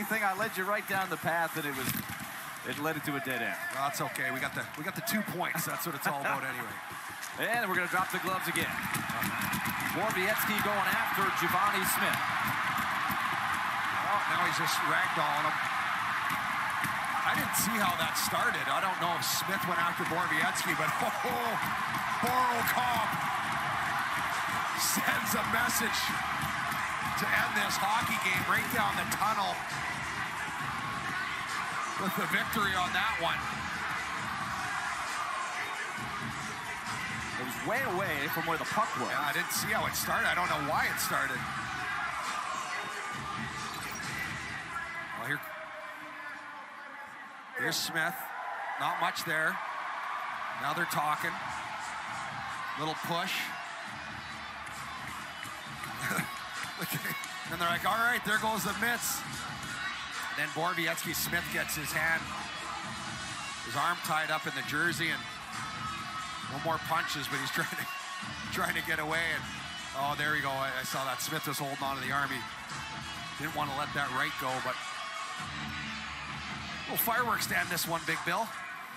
thing, I led you right down the path, and it led into a dead end. Well, that's okay. We got the 2 points. That's what it's all about anyway. And we're going to drop the gloves again. Borowiecki going after Givani Smith. Well, now he's just ragdolling him. I didn't see how that started. I don't know if Smith went after Borowiecki, but Borocop sends a message to end this hockey game right down the tunnel with the victory on that one. It was way away from where the puck was. Yeah, I didn't see how it started. I don't know why it started. Well, here's Smith. Not much there. Now they're talking. Little push. And they're like, all right, there goes the mitts. Then Borowiecki Smith gets his arm tied up in the jersey, and one more punches, but he's trying to get away. And oh, there we go. I saw that Smith was holding on to the arm. He didn't want to let that right go, but a little fireworks stand this one, Big Bill.